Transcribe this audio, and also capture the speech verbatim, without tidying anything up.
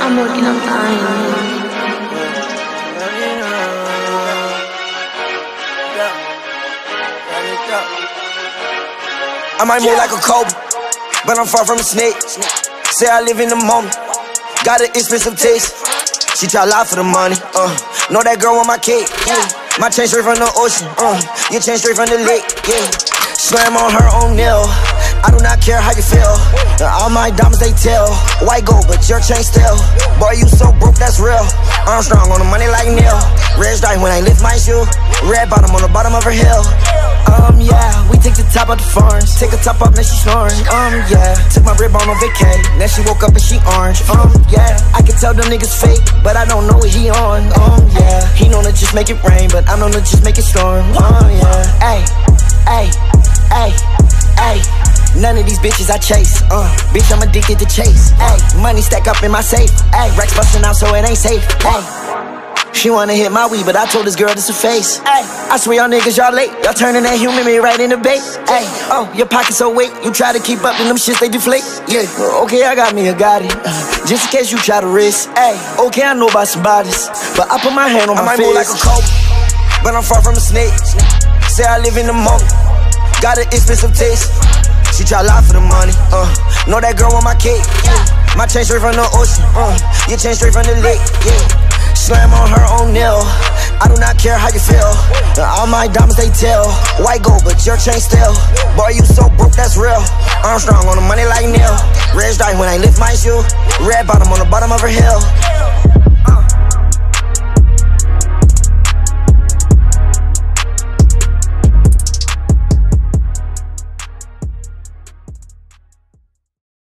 I'm working on time. I might move like a Kobe, but I'm far from a snake. Say I live in the moment, got an expensive taste. She try lie for the money, uh know that girl on my cake, yeah. My chain straight from the ocean, uh your chain straight from the lake, yeah. Slam on her own nail, I do not care how you feel. All my diamonds they tell, white gold but your chain still. Boy you so broke that's real, I'm strong on the money like Neil. Red stripe when I lift my shoe, red bottom on the bottom of her hill. Um yeah, we take the top out the farms, take the top off, now she snoring. Um yeah, took my rib on a vacay, now she woke up and she orange. Um yeah, I can tell them niggas fake, but I don't know what he on. Um yeah, he known to just make it rain, but I'm known to just make it storm. Um yeah, ayy, ayy, ayy, ayy. None of these bitches I chase, uh bitch I'm addicted to chase. Ayy, money stack up in my safe, ayy, racks busting out so it ain't safe. Ayy, she wanna hit my weed, but I told this girl this a face. Ay, I swear y'all niggas, y'all late. Y'all turning that human me right in the bait. Ay, oh, your pockets so weight. You try to keep up and them shits, they deflate. Yeah, okay, I got me a Gotti, uh, just in case you try to risk. Ay, okay, I know about some bodies, but I put my hand on my face. I might move like a Kobe, but I'm far from a snake. Say I live in the moment, got an expensive taste. She try lie for the money, uh know that girl on my cake, yeah. My chain straight from the ocean, uh your chain straight from the lake, yeah. Slam on her own nail, I do not care how you feel. All my diamonds they tell, white gold but your chain still. Boy you so broke that's real, I'm strong on the money like Neil. Red stripe when I lift my shoe, red bottom on the bottom of her hill.